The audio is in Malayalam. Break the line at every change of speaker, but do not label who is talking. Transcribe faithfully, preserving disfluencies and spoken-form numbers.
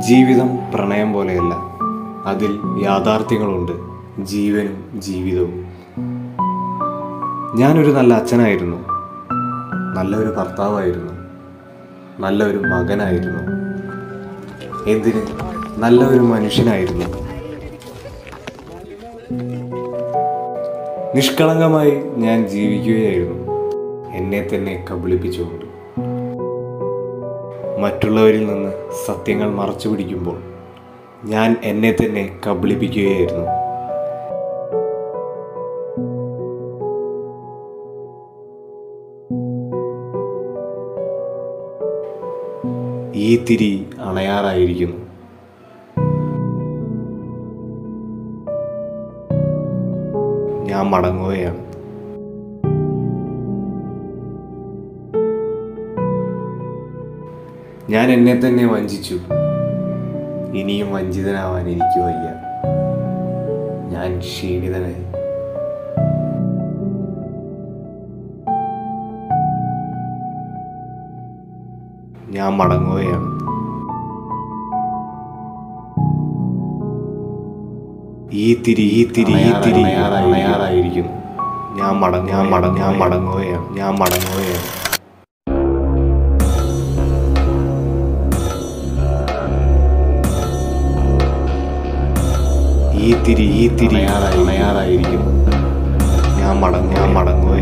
ജീവിതം പ്രണയം പോലെയല്ല, അതിൽ യാഥാർത്ഥ്യങ്ങളുണ്ട്, ജീവനും ജീവിതവും. ഞാനൊരു നല്ല അച്ഛനായിരുന്നു, നല്ലൊരു ഭർത്താവായിരുന്നു, നല്ലൊരു മകനായിരുന്നു, എന്തിന് നല്ലൊരു മനുഷ്യനായിരുന്നു. നിഷ്കളങ്കമായി ഞാൻ ജീവിക്കുകയായിരുന്നു, എന്നെ തന്നെ കബളിപ്പിച്ചുകൊണ്ട്. മറ്റുള്ളവരിൽ നിന്ന് സത്യങ്ങൾ മറച്ചു പിടിക്കുമ്പോൾ ഞാൻ എന്നെ തന്നെ കബളിപ്പിക്കുകയായിരുന്നു. ഈ തിരി അണയാറായിരിക്കുന്നു. ഞാൻ മടങ്ങുകയാണ്. ഞാൻ എന്നെ തന്നെ വഞ്ചിച്ചു. ഇനിയും വഞ്ചിതനാവാൻ എനിക്ക് വയ്യ. ഞാൻ ക്ഷീണിതനായി. ഞാൻ മടങ്ങുകയാണ്. ഈ തിരി ഈ തിരി ഈ തിരി അണയാറായിരിക്കുന്നു. ഞാൻ മടങ്ങ ഞാൻ മടങ്ങ ഞാൻ മടങ്ങുകയാണ്. ഞാൻ മടങ്ങുകയാണ്. ഈ തിരി ഈ തിരി അണയാറായിരിക്കുന്നു. ഞാൻ മടങ്ങ ഞാൻ മടങ്ങുക